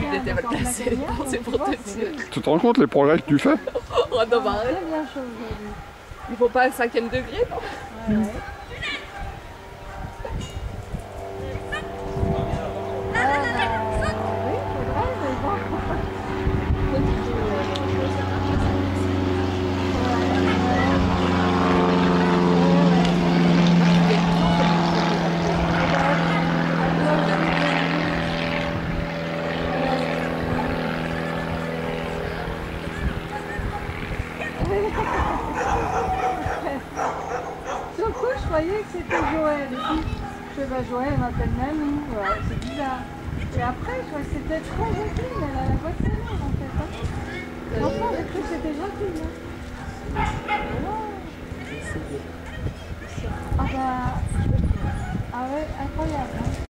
n'était pas placé, c'est pour te dire. Tu te rends compte les progrès que tu fais? Oh non, bah arrête. Très bien chaud aujourd'hui. Il faut pas un 5e degré, non? Ouais, ouais. Oui, faudrait, mais bon. Sur le coup, je croyais que c'était Joël. Je fais, bah Joël m'appelle Nanou, c'est bizarre. Et après, je crois que c'était trop gentil, mais elle a la voix de sa mère en fait. Hein. Franchement, j'ai cru que c'était gentil. Hein. Ah bah... Ah ouais, incroyable. Hein.